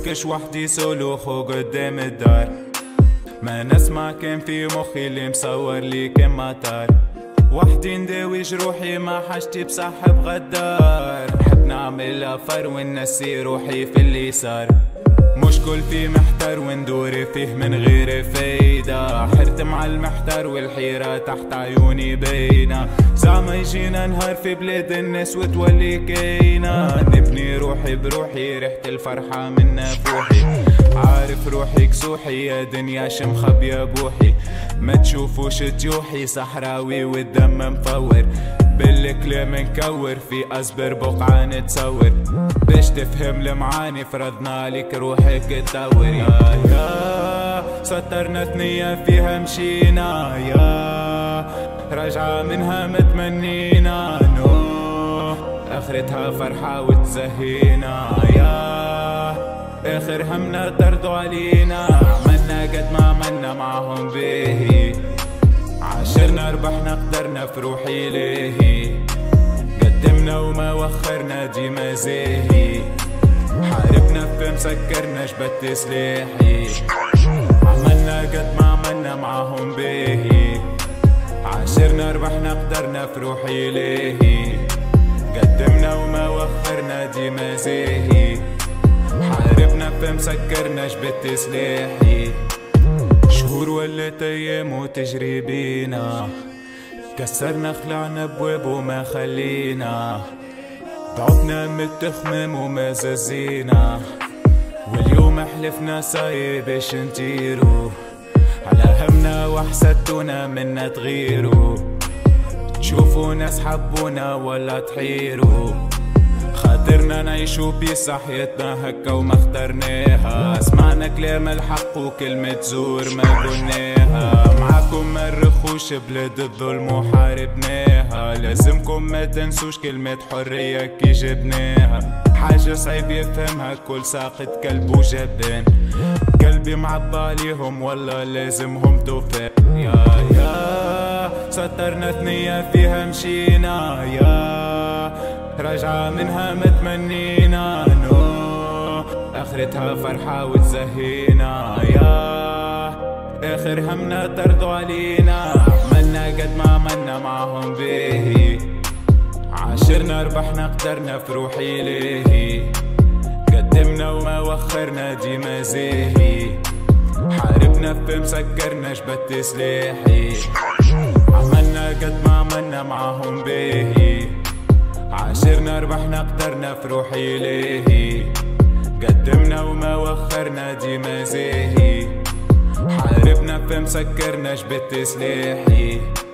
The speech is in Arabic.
بفكش وحدي سلوخه قدام الدار. ما نسمع كان في مخي اللي مصور لي كان مطار. وحدي نداوي جروحي مع حاجتي بصاحب غدار. نحب نعمل افر ونسي روحي في اللي صار. مش كل في محتار وندور فيه من غير فايدة. حرت مع المحتار والحيرة تحت عيوني باينة. زعما يجينا نهار في بلاد الناس وتولي كاينة. نبني روحي بروحي ريحة الفرحة من نافوحي. عارف روحي كسوحي يا دنيا شمخبية بوحي. ما تشوفوش تيوحي صحراوي والدم مفور. بالكلام نكور في أصبر بقعة نتصور. باش تفهم المعاني فرضنا عليك روحك تدور. يا سطرنا ثنية فيها مشينا. يا رجعة منها متمنينا. آخرتها فرحة وتزهينا. يا آخر همنا طردوا علينا. عملنا قد ما عملنا معهم باهي. عاشرنا ربحنا قدرنا في روحي ليهي. قدمنا وما وخرنا ديما زاهي. حاربنا في مسكرنا جبت سلاحي. عملنا قد ما عملنا معهم باهي. عاشرنا ربحنا قدرنا في روحي ليهي. قدمنا وما وخرنا ديما زاهي. حاربنا في مسكرنا جبت سلاحي. شهور ولات ايام وتجري بينا. كسرنا خلعنا بواب وما خلينا. ضعفنا من التخمام وما ززينا. واليوم حلفنا صاير باش نطيرو. على همنا وحسدتونا منا تغيرو. تشوفوا ناس حبونا ولا تحيرو. خاطرنا نعيشو بيس حياتنا هكا وما اخترناها. سمعنا كلام الحق وكلمة زور ما قلناها. معاكم ما نرخوش بلاد الظلم وحاربناها. لازمكم ما تنسوش كلمة حرية كي جبناها. حاجة صعيب يفهمها كل ساقط كلب وجبان. قلبي معبى عليهم والله لازمهم توفاق. يا سطرنا ثنية فيها مشينا. يا رجعة منها متمنينا. آخرتها فرحة وتزهينا. يا آخر همنا طردوا علينا. عملنا قد ما عملنا معهم باهي. عاشرنا ربحنا قدرنا في روحي ليهي. قدمنا وما وخرنا ديما زاهي. حاربنا في مسكرنا جبت سلاحي. عملنا قد ما عملنا معهم باهي. عاشرنا ربحنا قدرنا في روحي ليهي. قدمنا وما وخرنا ديما زاهي. حاربنا في مسكرنا جبت سلاحي.